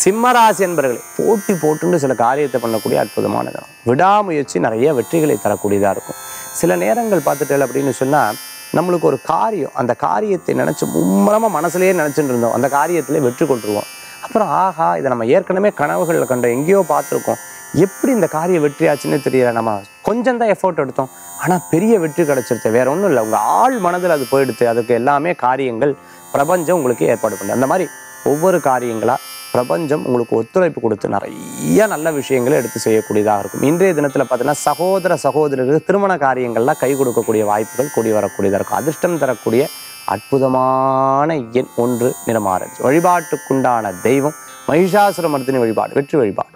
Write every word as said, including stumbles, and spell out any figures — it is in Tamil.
சிம்ம ராசி என்பவர்களே, போட்டி போட்டுன்னு சில காரியத்தை பண்ணக்கூடிய அற்புதமான தினம். விடாமுயற்சி நிறைய வெற்றிகளை தரக்கூடியதாக இருக்கும். சில நேரங்கள் பார்த்துட்டேன் அப்படின்னு சொன்னால், நம்மளுக்கு ஒரு காரியம், அந்த காரியத்தை நினச்சி மும்மரமாக மனசுலேயே நினச்சிட்டு இருந்தோம், அந்த காரியத்திலே வெற்றி கொண்டுருவோம். அப்புறம் ஆஹா, இதை நம்ம ஏற்கனவே கனவுகளில் கண்டோம், எங்கேயோ பார்த்துருக்கோம், எப்படி இந்த காரியம் வெற்றி ஆச்சுன்னு தெரியல, நம்ம கொஞ்சம் தான் எஃபோர்ட் எடுத்தோம், ஆனால் பெரிய வெற்றி கிடச்சிருச்சு. வேற ஒன்றும் இல்லை, உங்கள் ஆள் மனதில் அது போயிடுத்து. அதுக்கு எல்லாமே காரியங்கள் பிரபஞ்சம் உங்களுக்கு ஏற்பாடு பண்ணு. அந்த மாதிரி ஒவ்வொரு காரியங்களாக பிரபஞ்சம் உங்களுக்கு ஒத்துழைப்பு கொடுத்து நிறைய நல்ல விஷயங்களை எடுத்து செய்யக்கூடியதாக இருக்கும். இன்றைய தினத்தில் பார்த்தீங்கன்னா சகோதர சகோதரர்களுக்கு திருமண காரியங்கள்லாம் கை கொடுக்கக்கூடிய வாய்ப்புகள் கூடி வரக்கூடியதாக இருக்கும். அதிர்ஷ்டம் தரக்கூடிய அற்புதமான எண் ஒன்று நிறம் ஆரஞ்சு. வழிபாட்டுக்குண்டான தெய்வம் மகிஷாசுரமர்த்தினி வழிபாடு. வெற்றி வழிபாடு.